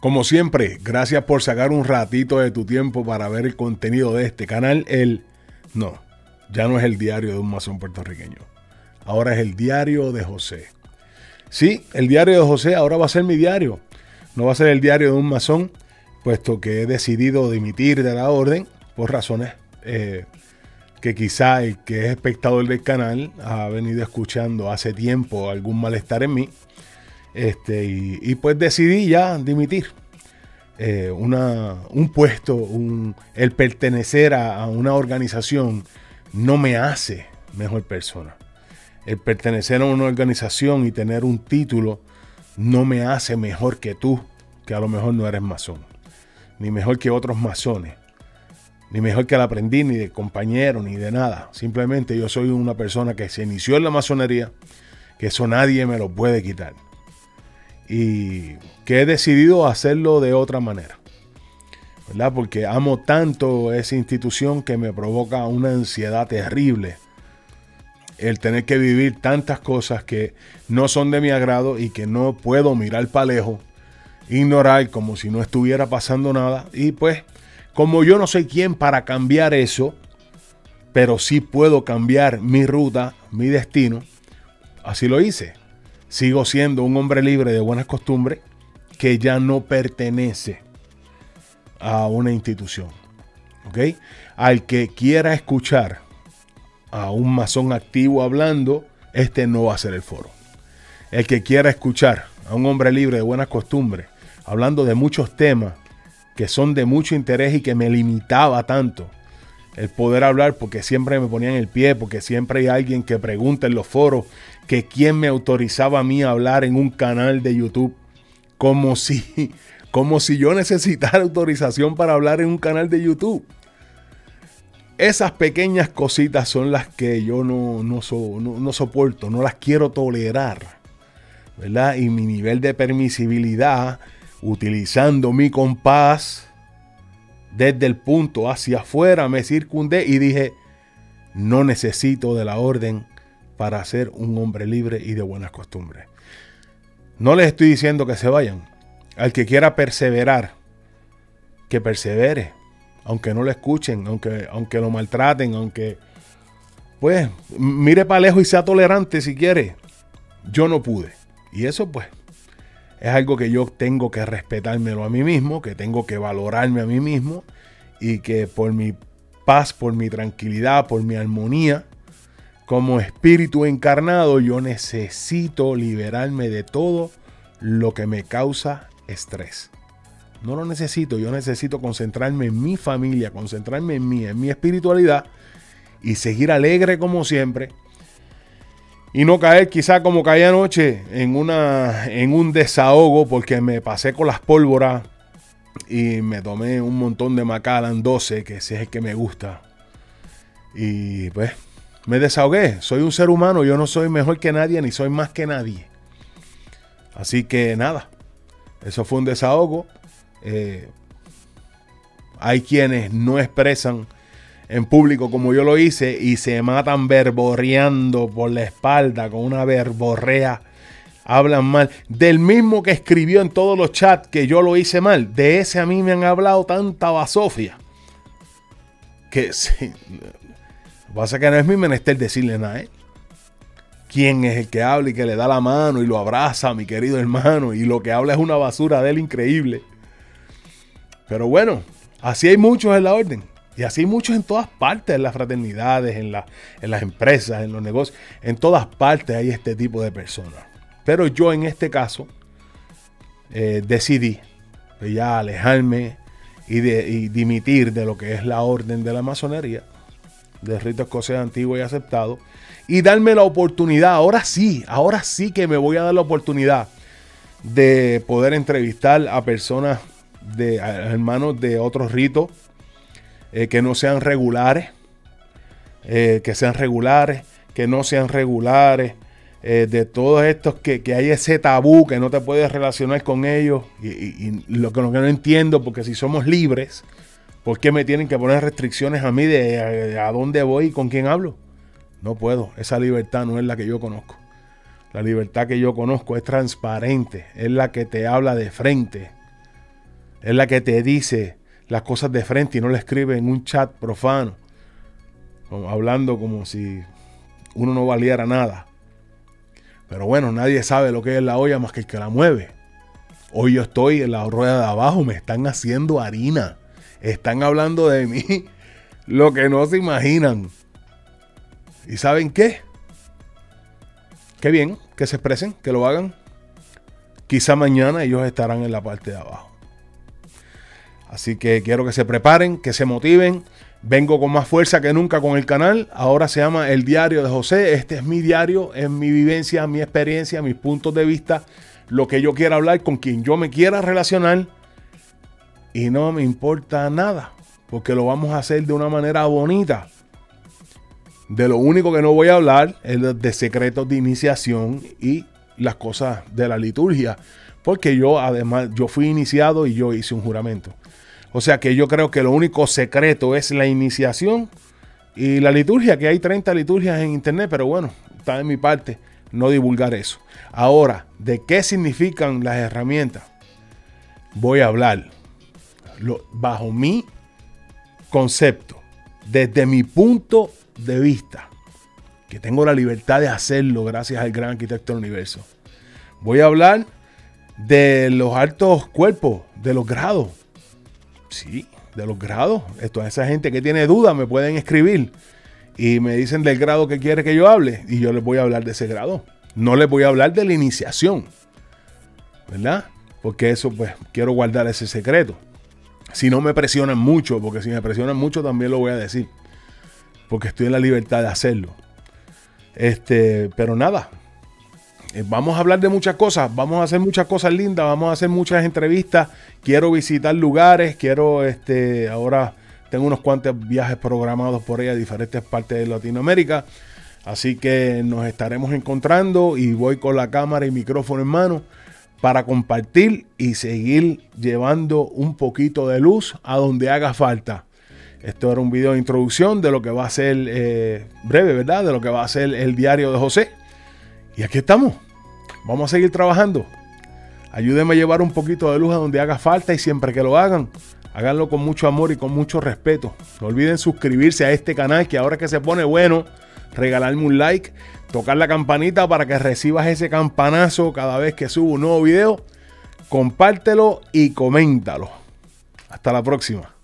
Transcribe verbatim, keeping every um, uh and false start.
Como siempre, gracias por sacar un ratito de tu tiempo para ver el contenido de este canal. El no, ya no es el diario de un masón puertorriqueño. Ahora es el diario de José. Sí, el diario de José ahora va a ser mi diario. No va a ser el diario de un masón, puesto que he decidido dimitir de la orden por razones eh, que quizá el que es espectador del canal ha venido escuchando hace tiempo algún malestar en mí. Este, y, y pues decidí ya dimitir. Eh, una, un puesto, un, el pertenecer a, a una organización no me hace mejor persona. El pertenecer a una organización y tener un título no me hace mejor que tú, que a lo mejor no eres masón, ni mejor que otros masones, ni mejor que el aprendiz, ni de compañero, ni de nada. Simplemente yo soy una persona que se inició en la masonería, que eso nadie me lo puede quitar. Y que he decidido hacerlo de otra manera, ¿verdad? Porque amo tanto esa institución que me provoca una ansiedad terrible el tener que vivir tantas cosas que no son de mi agrado y que no puedo mirar para lejos, ignorar como si no estuviera pasando nada. Y pues, como yo no soy quien para cambiar eso, pero sí puedo cambiar mi ruta, mi destino, así lo hice. Sigo siendo un hombre libre de buenas costumbres que ya no pertenece a una institución. ¿Ok? Al que quiera escuchar a un masón activo hablando, este no va a ser el foro. El que quiera escuchar a un hombre libre de buenas costumbres hablando de muchos temas que son de mucho interés y que me limitaba tanto el poder hablar, porque siempre me ponían el pie, porque siempre hay alguien que pregunta en los foros que quién me autorizaba a mí a hablar en un canal de YouTube, como si, como si yo necesitara autorización para hablar en un canal de YouTube. Esas pequeñas cositas son las que yo no, no, so, no, no soporto, no las quiero tolerar, ¿verdad? Y mi nivel de permisibilidad, utilizando mi compás desde el punto hacia afuera, me circundé y dije, no necesito de la orden para ser un hombre libre y de buenas costumbres. No les estoy diciendo que se vayan. Al que quiera perseverar, que persevere. Aunque no lo escuchen, aunque, aunque lo maltraten, aunque... Pues, mire para lejos y sea tolerante si quiere. Yo no pude. Y eso, pues, es algo que yo tengo que respetármelo a mí mismo, que tengo que valorarme a mí mismo y que por mi paz, por mi tranquilidad, por mi armonía, como espíritu encarnado, yo necesito liberarme de todo lo que me causa estrés. No lo necesito, yo necesito concentrarme en mi familia, concentrarme en mí, en mi espiritualidad y seguir alegre como siempre. Y no caer quizá como caí anoche en, una, en un desahogo porque me pasé con las pólvoras y me tomé un montón de Macallan doce, que ese es el que me gusta. Y pues me desahogué. Soy un ser humano, yo no soy mejor que nadie ni soy más que nadie. Así que nada, eso fue un desahogo. Eh, hay quienes no expresan en público como yo lo hice y se matan verborreando por la espalda con una verborrea, hablan mal del mismo que escribió en todos los chats que yo lo hice mal. De ese a mí me han hablado tanta basofia que sí, pasa que no es mi menester decirle nada, ¿eh? ¿Quién es el que habla y que le da la mano y lo abraza, mi querido hermano? Y lo que habla es una basura de él increíble. Pero bueno, así hay muchos en la orden. Y así hay muchos en todas partes, en las fraternidades, en, la, en las empresas, en los negocios. En todas partes hay este tipo de personas. Pero yo en este caso eh, decidí ya alejarme y, de, y dimitir de lo que es la orden de la masonería, del rito escocés antiguo y aceptado. Y darme la oportunidad, ahora sí, ahora sí que me voy a dar la oportunidad de poder entrevistar a personas, de a hermanos de otros ritos eh, que no sean regulares, eh, que sean regulares, que no sean regulares, eh, de todos estos que, que hay ese tabú que no te puedes relacionar con ellos. Y, y, y lo, que, lo que no entiendo, porque si somos libres, ¿por qué me tienen que poner restricciones a mí de a, de a dónde voy y con quién hablo? No puedo, esa libertad no es la que yo conozco. La libertad que yo conozco es transparente, es la que te habla de frente. Es la que te dice las cosas de frente y no le escribe en un chat profano, hablando como si uno no valiera nada. Pero bueno, nadie sabe lo que es la olla más que el que la mueve. Hoy yo estoy en la rueda de abajo, me están haciendo harina. Están hablando de mí lo que no se imaginan. ¿Y saben qué? Qué bien, que se expresen, que lo hagan. Quizá mañana ellos estarán en la parte de abajo. Así que quiero que se preparen, que se motiven. Vengo con más fuerza que nunca con el canal. Ahora se llama El Diario de José. Este es mi diario, es mi vivencia, mi experiencia, mis puntos de vista, lo que yo quiera hablar, con quien yo me quiera relacionar. Y no me importa nada, porque lo vamos a hacer de una manera bonita. De lo único que no voy a hablar es de secretos de iniciación y las cosas de la liturgia, porque yo además, yo fui iniciado y yo hice un juramento. O sea que yo creo que lo único secreto es la iniciación y la liturgia, que hay treinta liturgias en internet, pero bueno, está de mi parte no divulgar eso. Ahora, ¿de qué significan las herramientas? Voy a hablar lo, bajo mi concepto, desde mi punto de vista, que tengo la libertad de hacerlo gracias al gran arquitecto del universo. Voy a hablar de los altos cuerpos, de los grados. Sí, de los grados. Esto, esa gente que tiene dudas me pueden escribir y me dicen del grado que quiere que yo hable y yo les voy a hablar de ese grado. No les voy a hablar de la iniciación, ¿verdad? Porque eso, pues, quiero guardar ese secreto. Si no me presionan mucho, porque si me presionan mucho también lo voy a decir, porque estoy en la libertad de hacerlo. Este, pero nada, eh, vamos a hablar de muchas cosas, vamos a hacer muchas cosas lindas, vamos a hacer muchas entrevistas. Quiero visitar lugares, quiero, este, ahora tengo unos cuantos viajes programados por ahí a diferentes partes de Latinoamérica. Así que nos estaremos encontrando y voy con la cámara y micrófono en mano para compartir y seguir llevando un poquito de luz a donde haga falta. Esto era un video de introducción de lo que va a ser eh, breve, ¿verdad? De lo que va a ser el diario de José. Y aquí estamos. Vamos a seguir trabajando. Ayúdenme a llevar un poquito de luz a donde haga falta y siempre que lo hagan, háganlo con mucho amor y con mucho respeto. No olviden suscribirse a este canal, que ahora que se pone bueno, regalarme un like, tocar la campanita para que recibas ese campanazo cada vez que subo un nuevo video. Compártelo y coméntalo. Hasta la próxima.